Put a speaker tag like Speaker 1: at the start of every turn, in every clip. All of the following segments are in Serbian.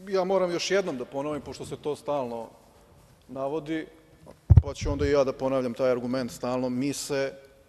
Speaker 1: Ja moram još jednom da ponovim, pošto se to stalno navodi, pa ću onda i ja da ponavljam taj argument stalno. Mi se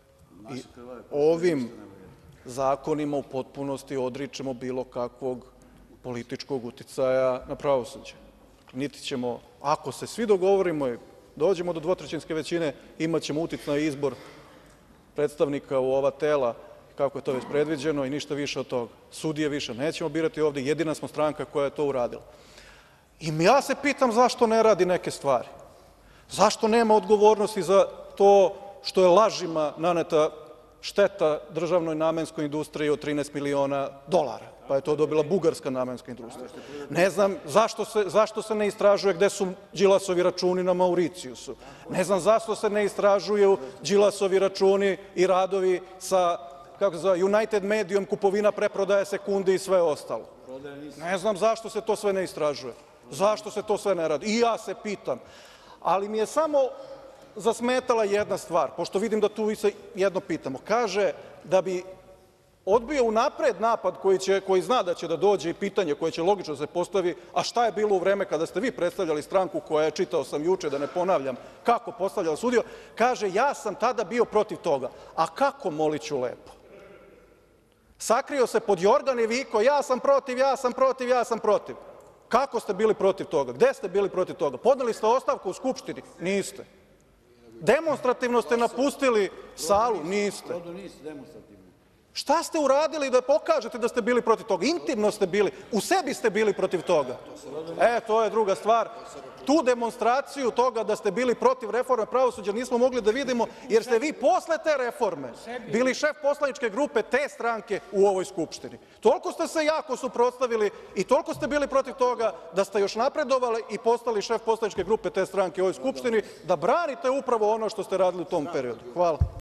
Speaker 1: ovim zakonima u potpunosti odričemo bilo kakvog političkog uticaja na pravosuđe. Niti ćemo, ako se svi dogovorimo i dođemo do dvotrećinske većine, imaćemo uticaj na izbor predstavnika u ova tela, kako je to već predviđeno, i ništa više od toga. Sudije više nećemo birati ovde, jedina smo stranka koja je to uradila. I ja se pitam zašto ne radi neke stvari? Zašto nema odgovornosti za to što je lažima naneta šteta državnoj namenskoj industriji od 13 miliona dolara, pa je to dobila bugarska namenska industrija? Ne znam zašto se ne istražuje gde su Đilasovi računi na Mauricijusu? Ne znam zašto se ne istražuju Đilasovi računi i radovi sa United Medijom, kupovina, preprodaja sekundi i sve ostalo? Ne znam zašto se to sve ne istražuje, zašto se to sve ne radi? I ja se pitam, ali mi je samo zasmetala jedna stvar, pošto vidim da tu se jedno pitamo. Kaže da bi odbio unapred napad koji zna da će da dođe i pitanje koje će logično da se postavi, a šta je bilo u vreme kada ste vi predstavljali stranku koja je, čitao sam juče, da ne ponavljam kako postavljala sudiju, kaže ja sam tada bio protiv toga. A kako, moliću lepo? Sakrio se pod jorgan i vikao ja sam protiv, ja sam protiv, ja sam protiv. Kako ste bili protiv toga? Gde ste bili protiv toga? Podneli ste ostavku u Skupštini? Niste. Demonstrativno ste napustili salu? Niste. Šta ste uradili da pokažete da ste bili protiv toga? Intimno ste bili, u sebi ste bili protiv toga. To je druga stvar. Tu demonstraciju toga da ste bili protiv reforme pravosuđa nismo mogli da vidimo, jer ste vi posle te reforme bili šef poslaničke grupe te stranke u ovoj Skupštini. Toliko ste se jako suprotstavili i toliko ste bili protiv toga da ste još napredovali i postali šef poslaničke grupe te stranke u ovoj Skupštini, da branite upravo ono što ste radili u tom periodu. Hvala.